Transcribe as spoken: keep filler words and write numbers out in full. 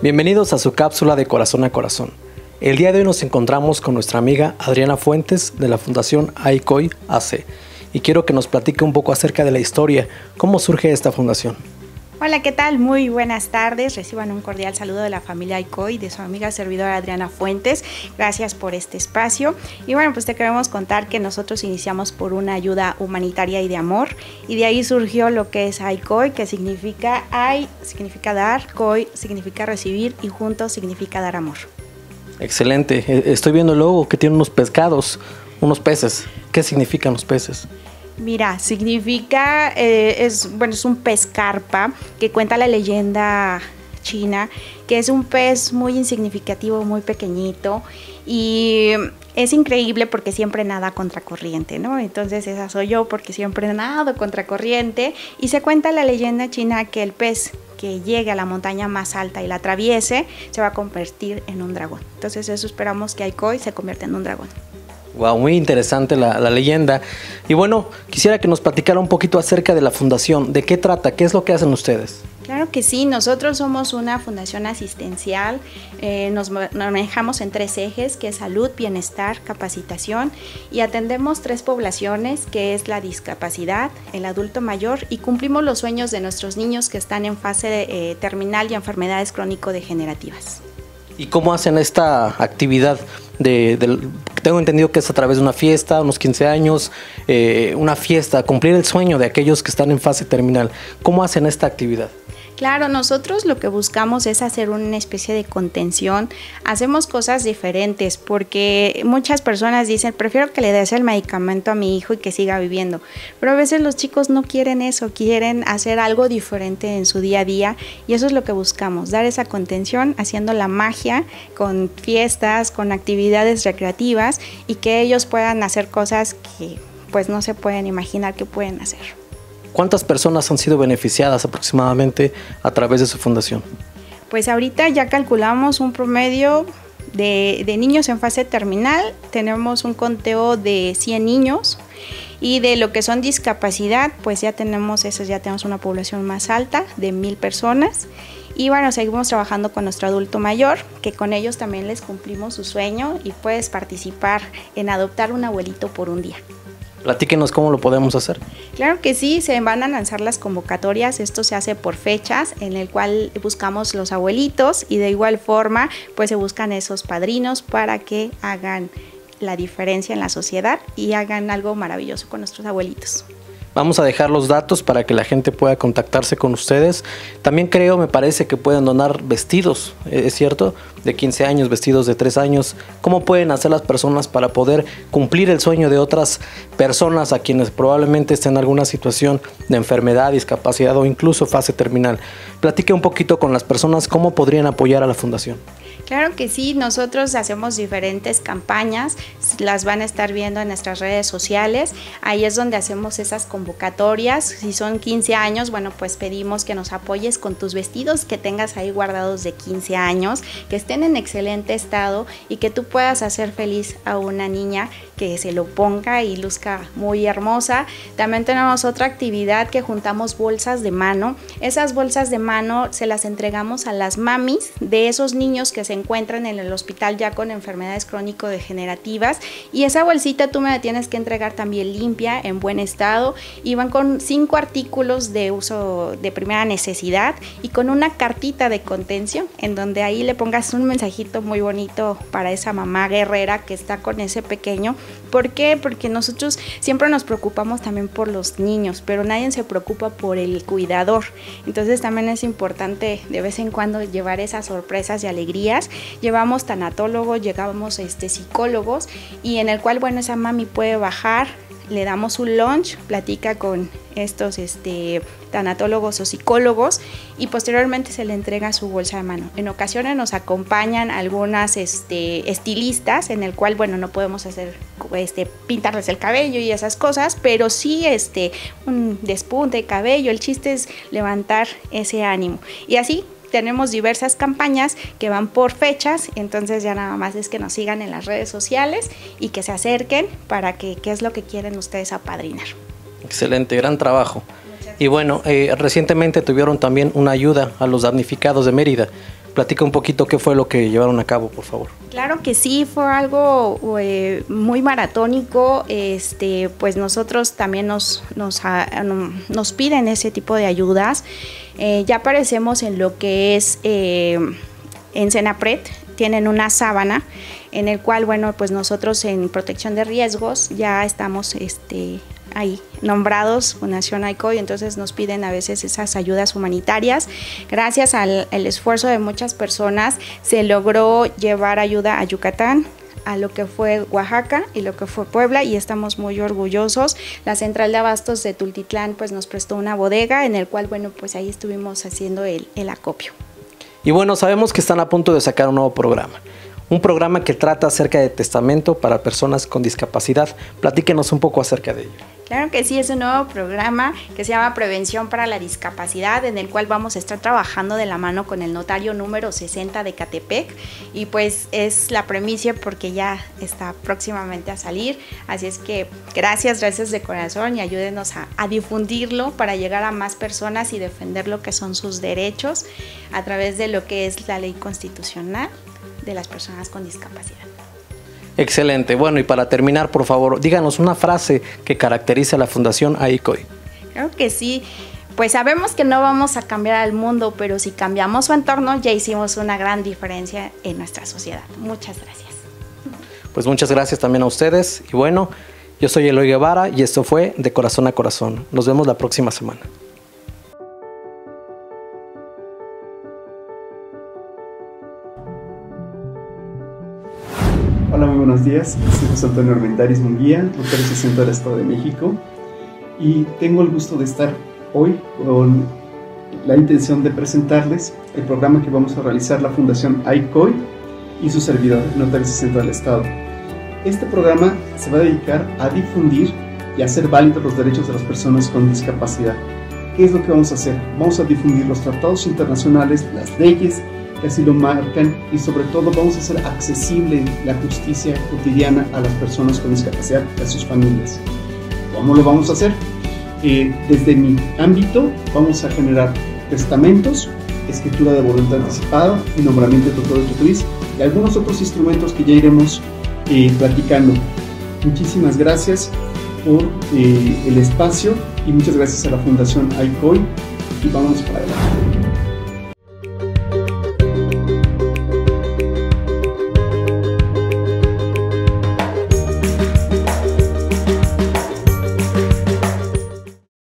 Bienvenidos a su cápsula de Corazón a Corazón. El día de hoy nos encontramos con nuestra amiga Adriana Fuentes de la Fundación AICOI A C y quiero que nos platique un poco acerca de la historia, cómo surge esta fundación. Hola, ¿qué tal? Muy buenas tardes. Reciban un cordial saludo de la familia AICOI, de su amiga servidora Adriana Fuentes. Gracias por este espacio. Y bueno, pues te queremos contar que nosotros iniciamos por una ayuda humanitaria y de amor. Y de ahí surgió lo que es AICOI, que significa AI, significa dar, COI significa recibir y juntos significa dar amor. Excelente. Estoy viendo el logo que tiene unos pescados, unos peces. ¿Qué significan los peces? Mira, significa, eh, es, bueno, es un pez carpa que cuenta la leyenda china, que es un pez muy insignificativo, muy pequeñito y es increíble porque siempre nada contracorriente, ¿no? Entonces esa soy yo porque siempre nado contracorriente y se cuenta la leyenda china que el pez que llegue a la montaña más alta y la atraviese se va a convertir en un dragón. Entonces eso esperamos que AICOI se convierta en un dragón. Wow, muy interesante la, la leyenda. Y bueno, quisiera que nos platicara un poquito acerca de la fundación. ¿De qué trata? ¿Qué es lo que hacen ustedes? Claro que sí, nosotros somos una fundación asistencial, eh, nos manejamos en tres ejes, que es salud, bienestar, capacitación, y atendemos tres poblaciones, que es la discapacidad, el adulto mayor, y cumplimos los sueños de nuestros niños que están en fase eh, terminal y enfermedades crónico-degenerativas. ¿Y cómo hacen esta actividad? De, de, tengo entendido que es a través de una fiesta, unos quince años, eh, una fiesta, cumplir el sueño de aquellos que están en fase terminal. ¿Cómo hacen esta actividad? Claro, nosotros lo que buscamos es hacer una especie de contención, hacemos cosas diferentes porque muchas personas dicen, prefiero que le des el medicamento a mi hijo y que siga viviendo, pero a veces los chicos no quieren eso, quieren hacer algo diferente en su día a día y eso es lo que buscamos, dar esa contención haciendo la magia con fiestas, con actividades recreativas y que ellos puedan hacer cosas que pues no se pueden imaginar que pueden hacer. ¿Cuántas personas han sido beneficiadas aproximadamente a través de su fundación? Pues ahorita ya calculamos un promedio de, de niños en fase terminal, tenemos un conteo de cien niños y de lo que son discapacidad, pues ya tenemos eso, ya tenemos una población más alta de mil personas. Y bueno, seguimos trabajando con nuestro adulto mayor, que con ellos también les cumplimos su sueño y puedes participar en adoptar un abuelito por un día. Platíquenos cómo lo podemos hacer. Claro que sí, se van a lanzar las convocatorias, esto se hace por fechas en el cual buscamos los abuelitos y de igual forma pues se buscan esos padrinos para que hagan la diferencia en la sociedad y hagan algo maravilloso con nuestros abuelitos. Vamos a dejar los datos para que la gente pueda contactarse con ustedes. También creo, me parece que pueden donar vestidos, ¿es cierto? De quince años, vestidos de tres años. ¿Cómo pueden hacer las personas para poder cumplir el sueño de otras personas a quienes probablemente estén en alguna situación de enfermedad, discapacidad o incluso fase terminal? Platique un poquito con las personas cómo podrían apoyar a la fundación. Claro que sí, nosotros hacemos diferentes campañas, las van a estar viendo en nuestras redes sociales, ahí es donde hacemos esas convocatorias, si son quince años, bueno pues pedimos que nos apoyes con tus vestidos que tengas ahí guardados de quince años, que estén en excelente estado y que tú puedas hacer feliz a una niña que se lo ponga y luzca muy hermosa. También tenemos otra actividad que juntamos bolsas de mano, esas bolsas de mano se las entregamos a las mamis de esos niños que se encuentran en el hospital ya con enfermedades crónico-degenerativas y esa bolsita tú me la tienes que entregar también limpia, en buen estado y van con cinco artículos de uso de primera necesidad y con una cartita de contención en donde ahí le pongas un mensajito muy bonito para esa mamá guerrera que está con ese pequeño. ¿Por qué? Porque nosotros siempre nos preocupamos también por los niños, pero nadie se preocupa por el cuidador. Entonces también es importante de vez en cuando llevar esas sorpresas y alegrías. Llevamos tanatólogos, llevamos este, psicólogos y en el cual, bueno, esa mami puede bajar, le damos un lunch, platica con estos este, tanatólogos o psicólogos y posteriormente se le entrega su bolsa de mano. En ocasiones nos acompañan algunas este, estilistas en el cual, bueno, no podemos hacer este, pintarles el cabello y esas cosas, pero sí este, un despunte de cabello, el chiste es levantar ese ánimo y así tenemos diversas campañas que van por fechas, entonces ya nada más es que nos sigan en las redes sociales y que se acerquen para que qué es lo que quieren ustedes apadrinar. Excelente, gran trabajo. Y bueno, eh, recientemente tuvieron también una ayuda a los damnificados de Mérida. Platica un poquito qué fue lo que llevaron a cabo, por favor. Claro que sí, fue algo eh, muy maratónico. Este, pues nosotros también nos, nos, a, nos piden ese tipo de ayudas. Eh, ya aparecemos en lo que es eh, en Senapred, tienen una sábana en el cual, bueno, pues nosotros en protección de riesgos ya estamos este, ahí nombrados Fundación AICOI, entonces nos piden a veces esas ayudas humanitarias. Gracias al, al esfuerzo de muchas personas se logró llevar ayuda a Yucatán, a lo que fue Oaxaca y lo que fue Puebla, y estamos muy orgullosos. La central de abastos de Tultitlán pues nos prestó una bodega en el cual, bueno, pues ahí estuvimos haciendo el, el acopio. Y bueno, sabemos que están a punto de sacar un nuevo programa. Un programa que trata acerca de testamento para personas con discapacidad. Platíquenos un poco acerca de ello. Claro que sí, es un nuevo programa que se llama Prevención para la Discapacidad, en el cual vamos a estar trabajando de la mano con el notario número sesenta de Catepec, y pues es la premisa porque ya está próximamente a salir, así es que gracias, gracias de corazón y ayúdenos a, a difundirlo para llegar a más personas y defender lo que son sus derechos a través de lo que es la ley constitucional de las personas con discapacidad. Excelente. Bueno, y para terminar, por favor, díganos una frase que caracteriza a la Fundación AICOI. Creo que sí. Pues sabemos que no vamos a cambiar al mundo, pero si cambiamos su entorno, ya hicimos una gran diferencia en nuestra sociedad. Muchas gracias. Pues muchas gracias también a ustedes. Y bueno, yo soy Eloy Guevara y esto fue De Corazón a Corazón. Nos vemos la próxima semana. Hola, muy buenos días. Soy José Antonio Armendariz Munguía, notario sesenta del Estado de México, y tengo el gusto de estar hoy con la intención de presentarles el programa que vamos a realizar la Fundación AICOI y su servidor, notario sesenta del Estado. Este programa se va a dedicar a difundir y a hacer válidos los derechos de las personas con discapacidad. ¿Qué es lo que vamos a hacer? Vamos a difundir los tratados internacionales, las leyes que así lo marcan, y sobre todo vamos a hacer accesible la justicia cotidiana a las personas con discapacidad y a sus familias. ¿Cómo lo vamos a hacer? Eh, desde mi ámbito vamos a generar testamentos, escritura de voluntad anticipada y nombramiento de tutor de tutriz y algunos otros instrumentos que ya iremos eh, platicando. Muchísimas gracias por eh, el espacio y muchas gracias a la Fundación AICOI, y vámonos para adelante.